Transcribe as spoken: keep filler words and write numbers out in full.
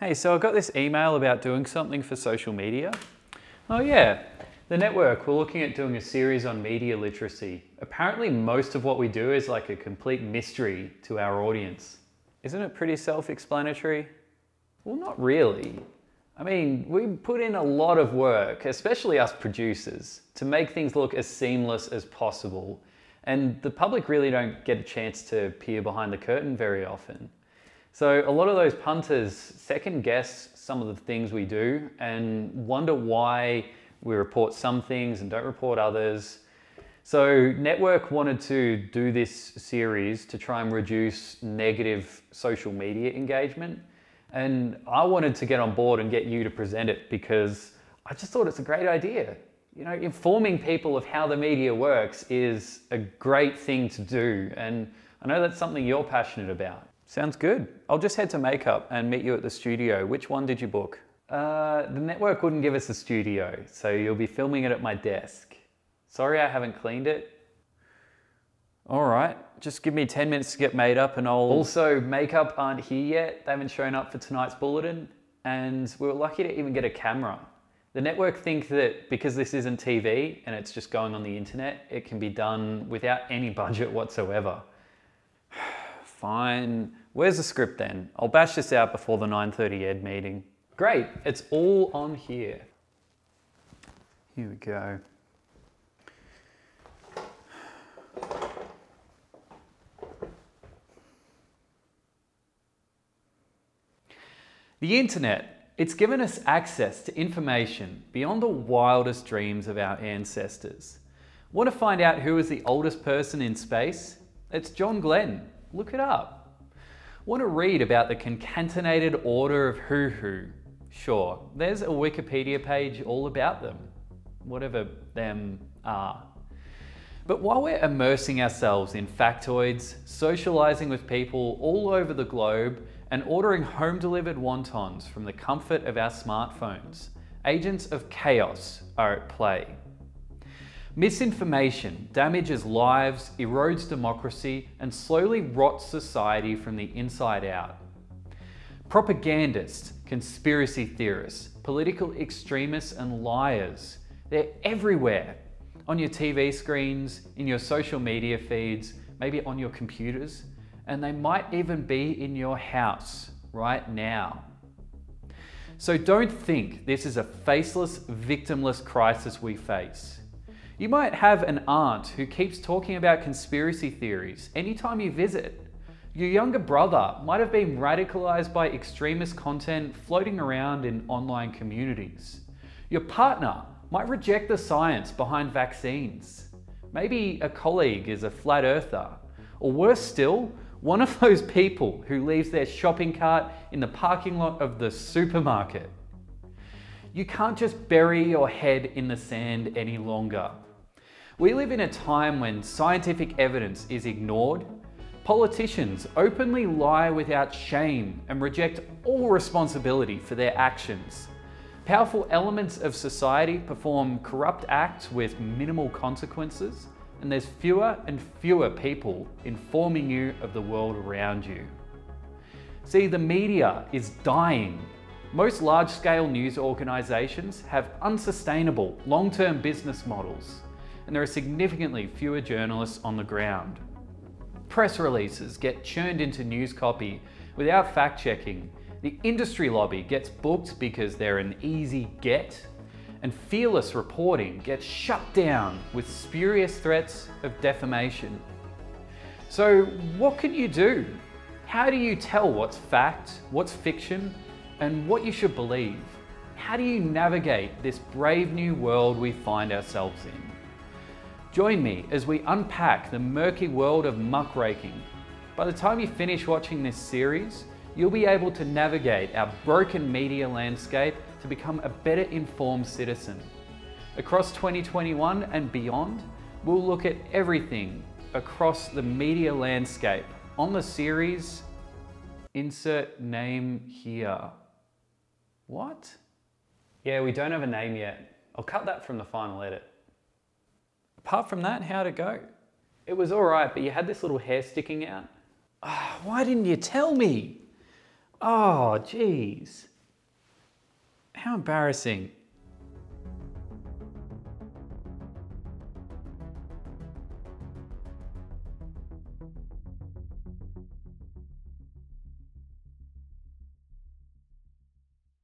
Hey, so I got this email about doing something for social media. Oh yeah, the network, we're looking at doing a series on media literacy. Apparently most of what we do is like a complete mystery to our audience. Isn't it pretty self-explanatory? Well, not really. I mean, we put in a lot of work, especially us producers, to make things look as seamless as possible. And the public really don't get a chance to peer behind the curtain very often. So a lot of those punters second guess some of the things we do and wonder why we report some things and don't report others. So Network wanted to do this series to try and reduce negative social media engagement. And I wanted to get on board and get you to present it because I just thought it's a great idea. You know, informing people of how the media works is a great thing to do. And I know that's something you're passionate about. Sounds good. I'll just head to makeup and meet you at the studio. Which one did you book? Uh, the network wouldn't give us a studio, so you'll be filming it at my desk. Sorry I haven't cleaned it. All right, just give me ten minutes to get made up and I'll... Also, makeup aren't here yet. They haven't shown up for tonight's bulletin and we were lucky to even get a camera. The network think that because this isn't T V and it's just going on the internet, it can be done without any budget whatsoever. Fine. Where's the script then? I'll bash this out before the nine thirty ed meeting. Great, it's all on here. Here we go. The internet, it's given us access to information beyond the wildest dreams of our ancestors. Want to find out who is the oldest person in space? It's John Glenn. Look it up. Want to read about the concatenated order of hoo-hoo? Sure, there's a Wikipedia page all about them, whatever them are. But while we're immersing ourselves in factoids, socializing with people all over the globe, and ordering home-delivered wontons from the comfort of our smartphones, agents of chaos are at play. Misinformation damages lives, erodes democracy, and slowly rots society from the inside out. Propagandists, conspiracy theorists, political extremists, and liars, they're everywhere. On your T V screens, in your social media feeds, maybe on your computers, and they might even be in your house right now. So don't think this is a faceless, victimless crisis we face. You might have an aunt who keeps talking about conspiracy theories anytime you visit. Your younger brother might have been radicalized by extremist content floating around in online communities. Your partner might reject the science behind vaccines. Maybe a colleague is a flat earther. Or worse still, one of those people who leaves their shopping cart in the parking lot of the supermarket. You can't just bury your head in the sand any longer. We live in a time when scientific evidence is ignored. Politicians openly lie without shame and reject all responsibility for their actions. Powerful elements of society perform corrupt acts with minimal consequences, and there's fewer and fewer people informing you of the world around you. See, the media is dying. Most large-scale news organizations have unsustainable long-term business models, and there are significantly fewer journalists on the ground. Press releases get churned into news copy without fact-checking. The industry lobby gets booked because they're an easy get, and fearless reporting gets shut down with spurious threats of defamation. So what can you do? How do you tell what's fact, what's fiction, and what you should believe? How do you navigate this brave new world we find ourselves in? Join me as we unpack the murky world of muckraking. By the time you finish watching this series, you'll be able to navigate our broken media landscape to become a better informed citizen. Across twenty twenty-one and beyond, we'll look at everything across the media landscape on the series, insert name here. What? Yeah, we don't have a name yet. I'll cut that from the final edit. Apart from that, how'd it go? It was all right, but you had this little hair sticking out. Oh, why didn't you tell me? Oh, geez. How embarrassing.